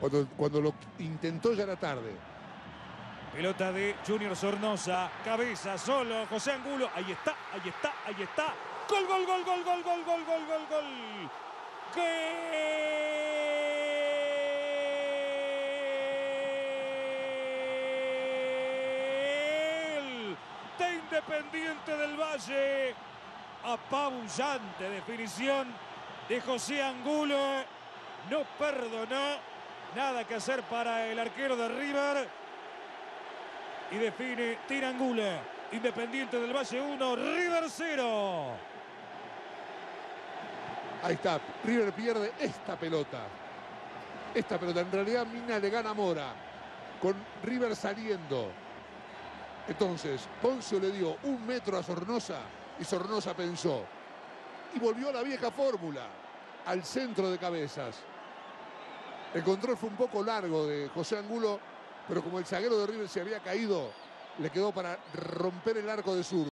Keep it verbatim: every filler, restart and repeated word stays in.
Cuando, cuando lo intentó ya era tarde. Pelota de Junior Sornosa. Cabeza, solo, José Angulo. Ahí está, ahí está, ahí está. Gol, gol, gol, gol, gol, gol, gol, gol, gol, gol. ¡Gol! De Independiente del Valle. Apabullante definición de José Angulo. No perdonó. Nada que hacer para el arquero de River. Y define tira Angulo. Independiente del Valle uno, River cero. Ahí está, River pierde esta pelota. Esta pelota, en realidad Mina le gana a Mora. Con River saliendo. Entonces, Poncio le dio un metro a Sornosa y Sornosa pensó. Y volvió a la vieja fórmula, al centro de cabezas. El control fue un poco largo de José Angulo, pero como el zaguero de River se había caído, le quedó para romper el arco de sur.